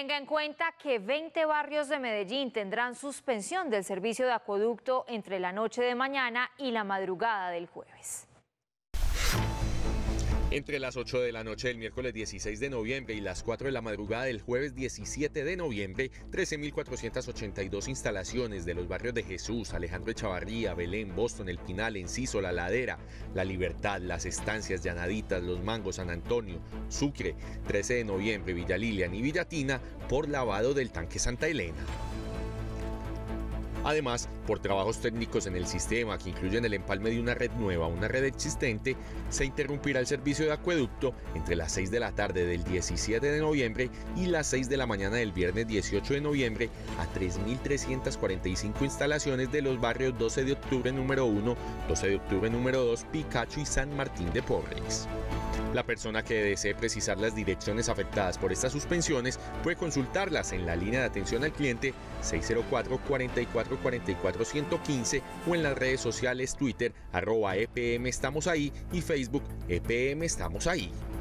Tenga en cuenta que 20 barrios de Medellín tendrán suspensión del servicio de acueducto entre la noche de mañana y la madrugada del jueves. Entre las 8 de la noche del miércoles 16 de noviembre y las 4 de la madrugada del jueves 17 de noviembre, 13.482 instalaciones de los barrios de Jesús, Alejandro Echavarría, Belén, Boston, El Pinal, Enciso, La Ladera, La Libertad, Las Estancias, Llanaditas, Los Mangos, San Antonio, Sucre, 13 de noviembre, Villa Lilian y Villatina por lavado del tanque Santa Elena. Además, por trabajos técnicos en el sistema que incluyen el empalme de una red nueva o una red existente, se interrumpirá el servicio de acueducto entre las 6 de la tarde del 17 de noviembre y las 6 de la mañana del viernes 18 de noviembre a 3.345 instalaciones de los barrios 12 de octubre número 1, 12 de octubre número 2, Picacho y San Martín de Porres. La persona que desee precisar las direcciones afectadas por estas suspensiones puede consultarlas en la línea de atención al cliente 604-4444-115 o en las redes sociales Twitter @EPM Estamos Ahí y Facebook EPM Estamos Ahí.